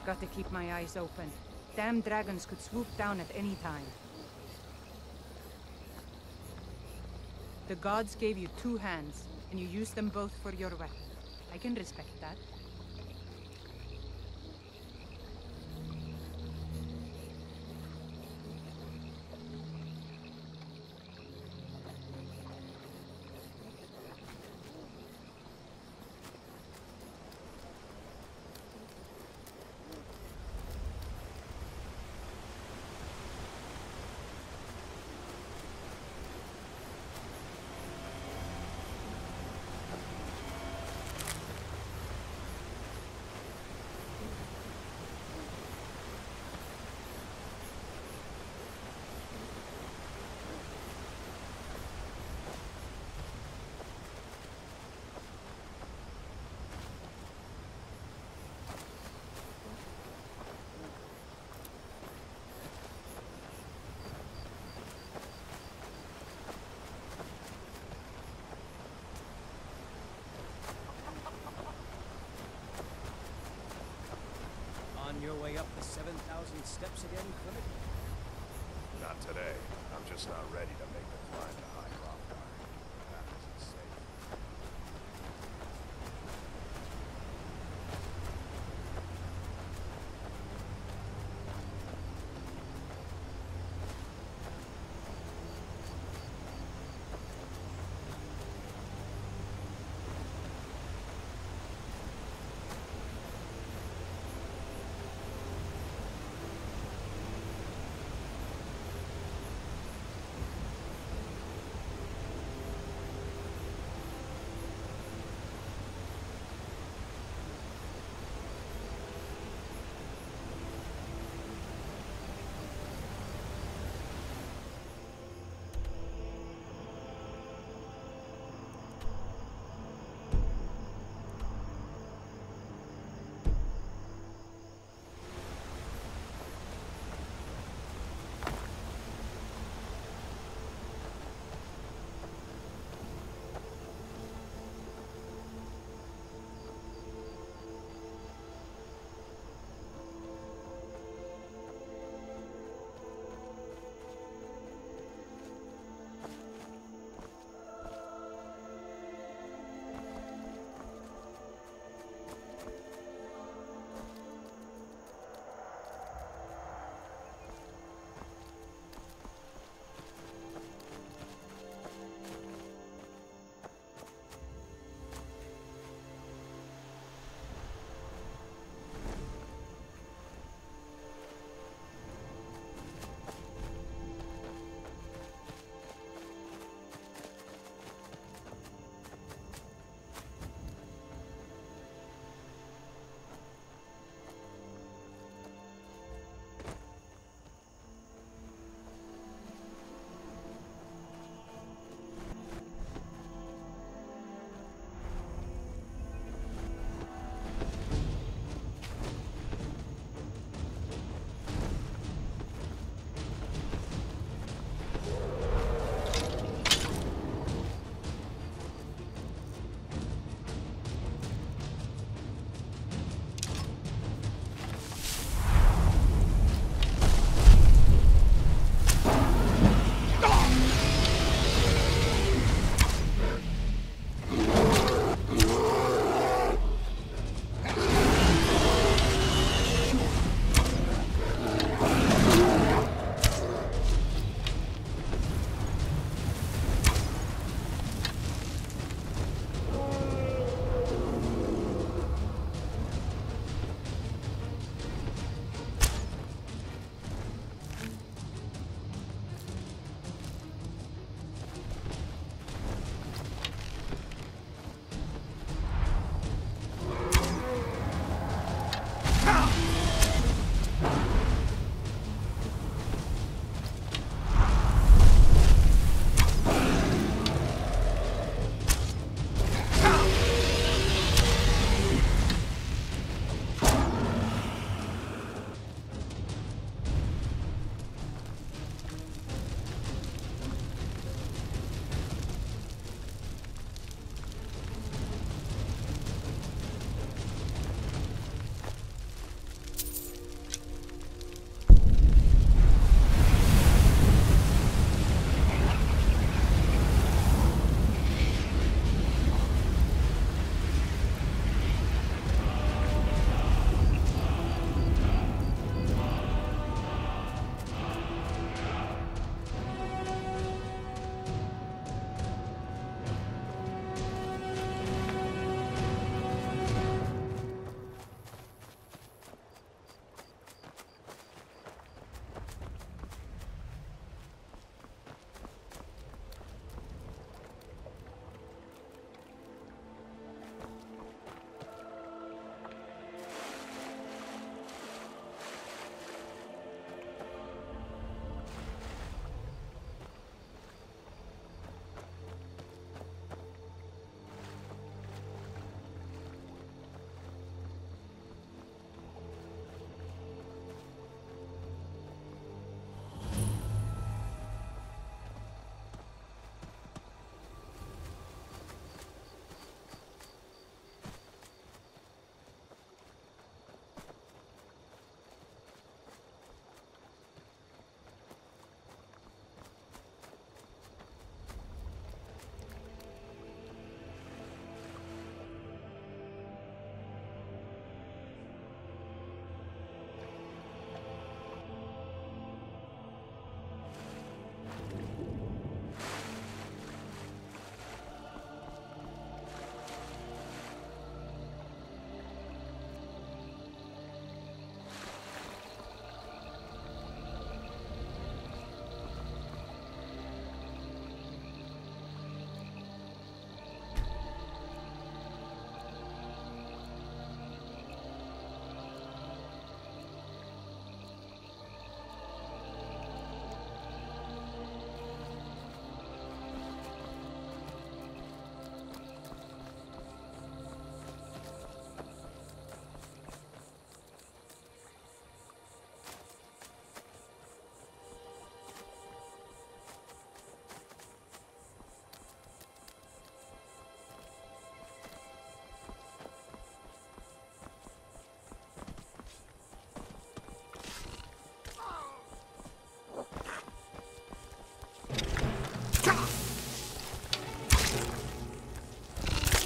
Got to keep my eyes open. Damn dragons could swoop down at any time. The gods gave you two hands, and you used them both for your weapon. I can respect that. On your way up the 7,000 steps again, Clement? Not today. I'm just not ready to make the climb to High Hrothgar. That isn't safe.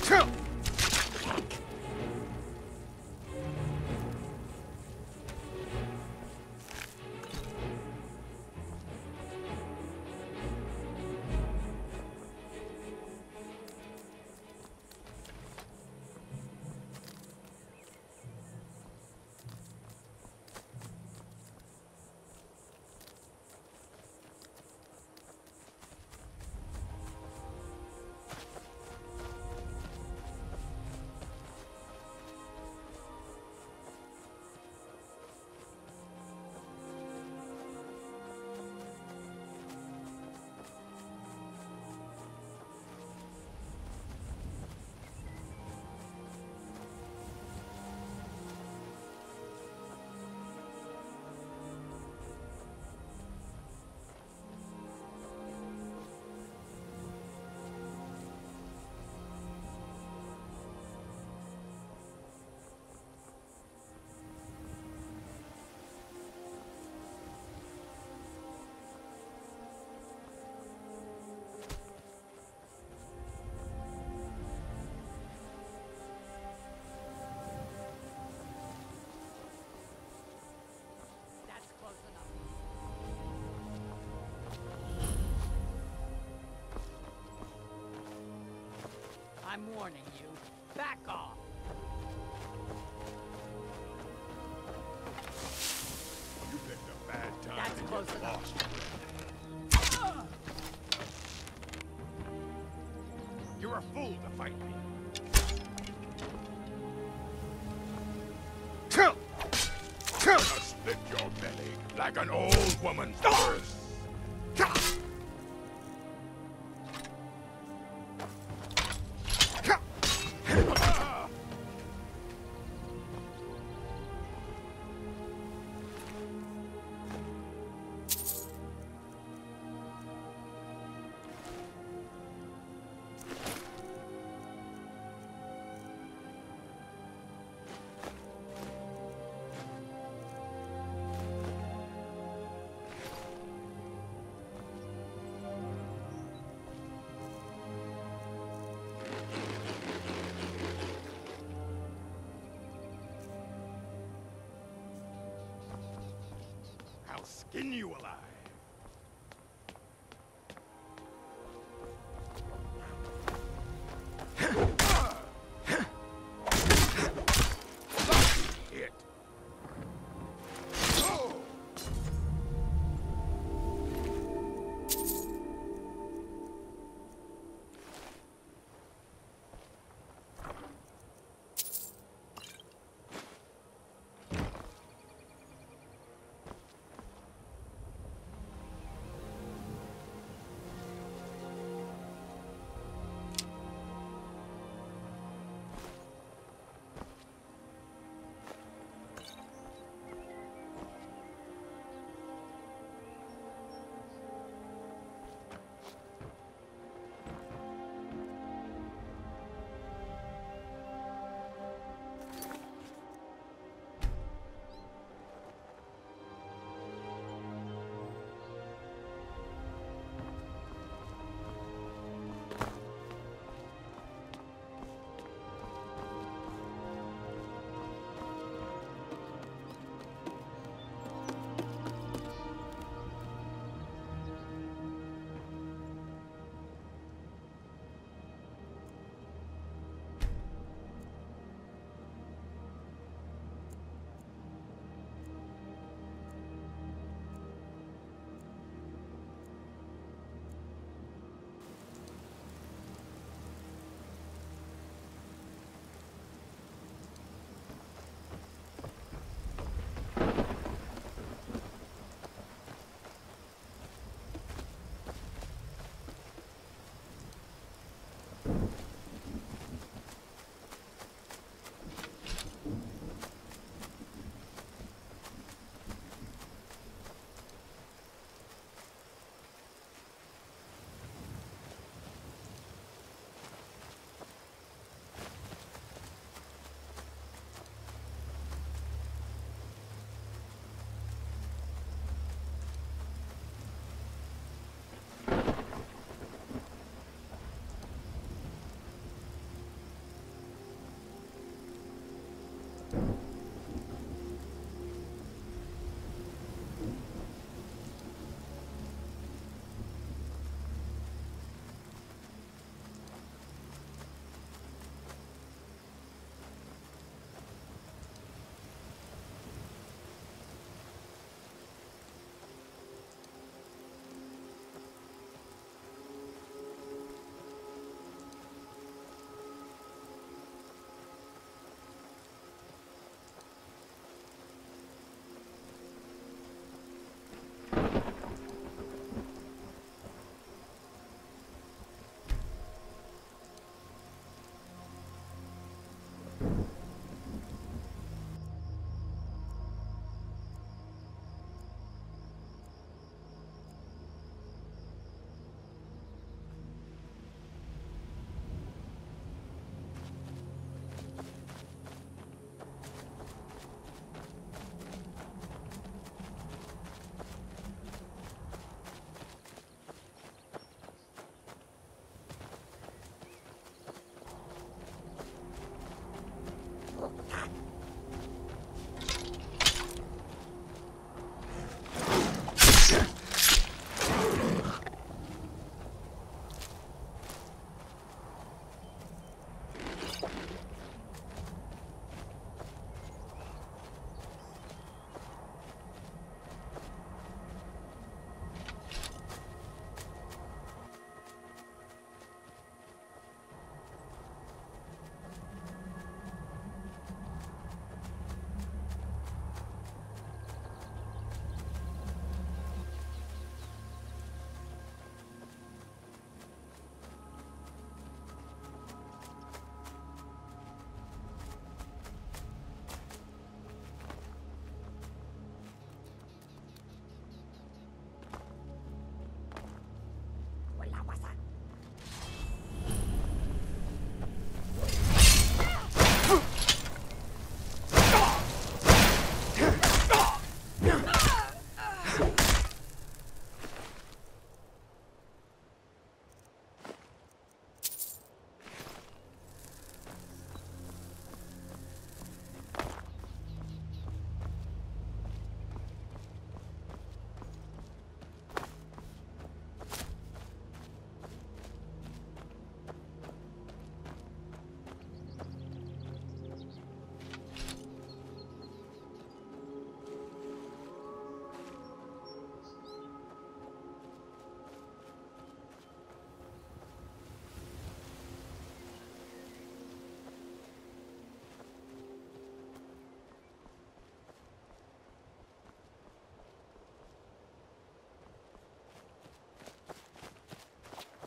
That's close enough. I'm warning you. Back off. You picked a bad time That's to close get enough. lost. You're a fool to fight me. I'll split your belly like an old woman's purse. I'll skin you alive. It. Oh.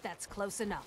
That's close enough.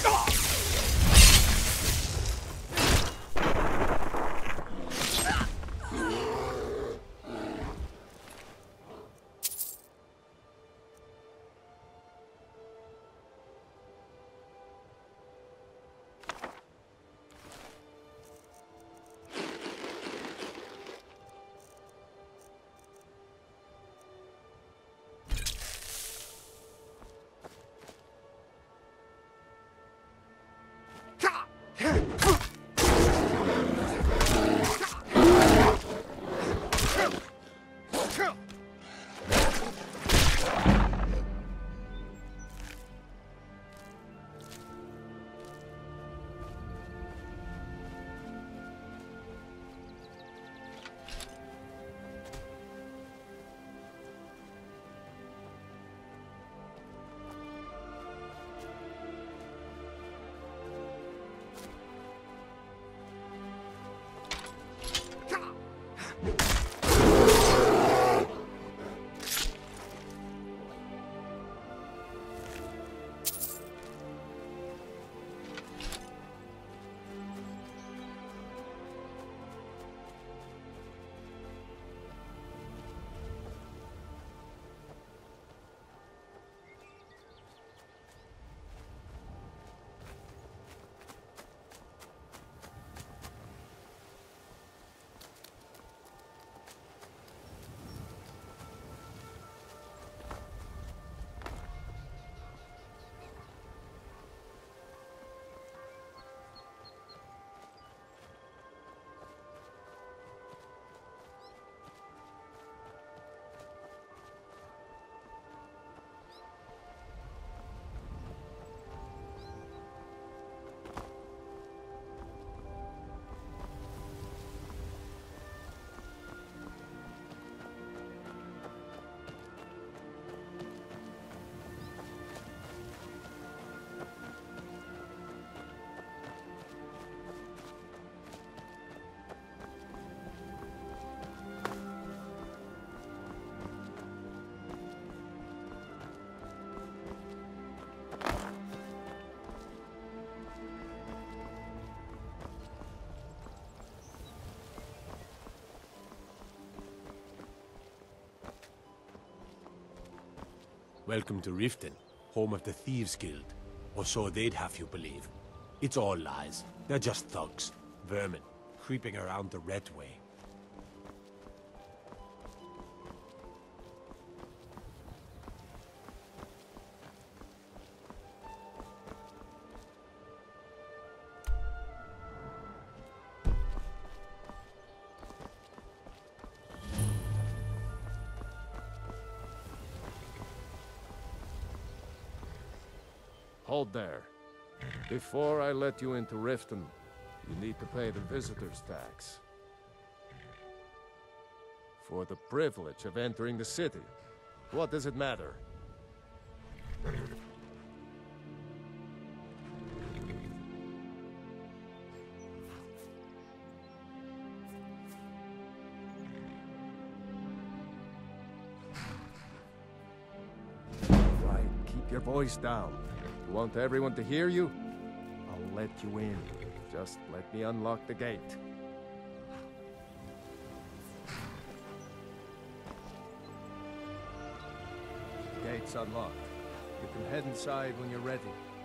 Welcome to Riften, home of the Thieves Guild. Or so they'd have you believe. It's all lies. They're just thugs. Vermin. Creeping around the Red Way. Hold there. Before I let you into Riften, you need to pay the visitor's tax. For the privilege of entering the city. What does it matter? Right, keep your voice down. You want everyone to hear you? I'll let you in. Just let me unlock the gate. Gate's unlocked. You can head inside when you're ready.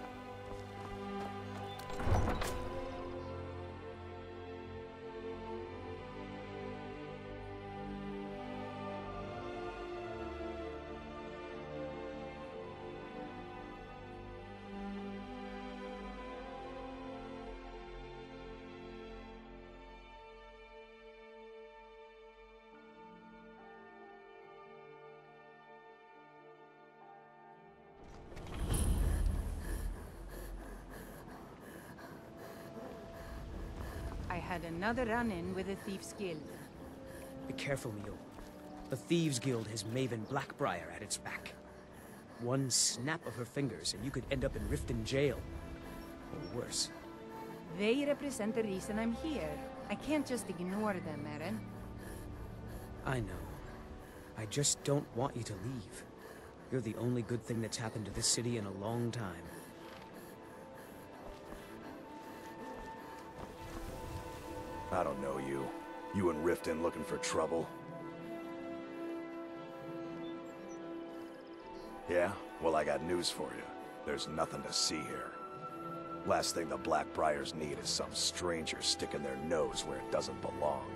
I had another run-in with the Thieves Guild. Be careful, Mio. The Thieves Guild has Maven Blackbriar at its back. One snap of her fingers and you could end up in Riften jail. Or worse. They represent the reason I'm here. I can't just ignore them, Eren. I know. I just don't want you to leave. You're the only good thing that's happened to this city in a long time. I don't know you. You and Riften looking for trouble? Yeah? Well, I got news for you. There's nothing to see here. Last thing the Blackbriars need is some stranger sticking their nose where it doesn't belong.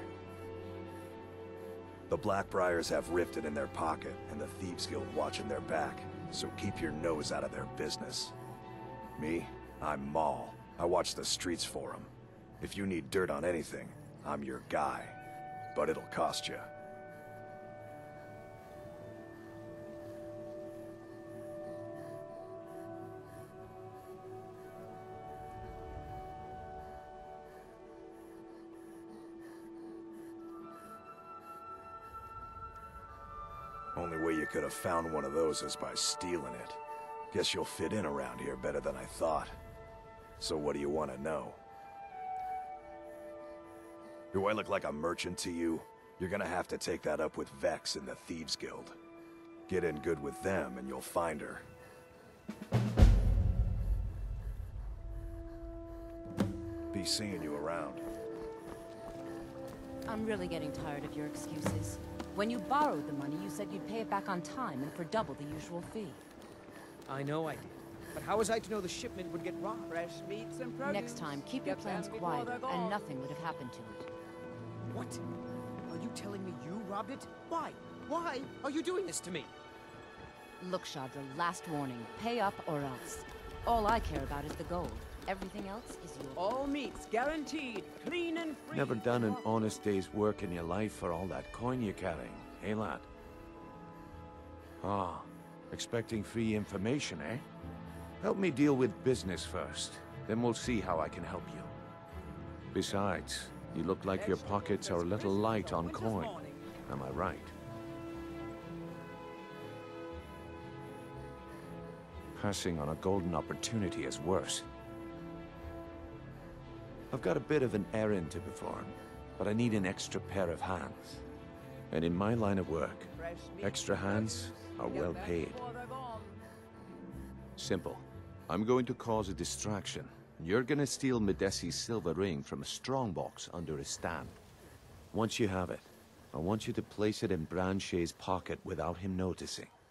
The Blackbriars have Riften in their pocket, and the Thieves Guild watching their back, so keep your nose out of their business. Me? I'm Maul. I watch the streets for them. If you need dirt on anything, I'm your guy. But it'll cost you. Only way you could have found one of those is by stealing it. Guess you'll fit in around here better than I thought. So what do you want to know? Do I look like a merchant to you? You're gonna have to take that up with Vex in the Thieves Guild. Get in good with them and you'll find her. Be seeing you around. I'm really getting tired of your excuses. When you borrowed the money, you said you'd pay it back on time and for double the usual fee. I know I did. But how was I to know the shipment would get robbed? Fresh meats and produce. Next time, keep your plans quiet, and nothing would have happened to it. What? Are you telling me you robbed it? Why? Why are you doing this to me? Look, Chandra, last warning. Pay up or else. All I care about is the gold. Everything else is yours. All meats guaranteed, clean and free. Never done an honest day's work in your life for all that coin you're carrying, eh, lad? Ah, expecting free information, eh? Help me deal with business first, then we'll see how I can help you. Besides, you look like your pockets are a little light on coin. Am I right? Passing on a golden opportunity is worse. I've got a bit of an errand to perform, but I need an extra pair of hands. And in my line of work, extra hands are well paid. Simple. I'm going to cause a distraction. You're gonna steal Medesi's silver ring from a strongbox under his stand. Once you have it, I want you to place it in Branche's pocket without him noticing.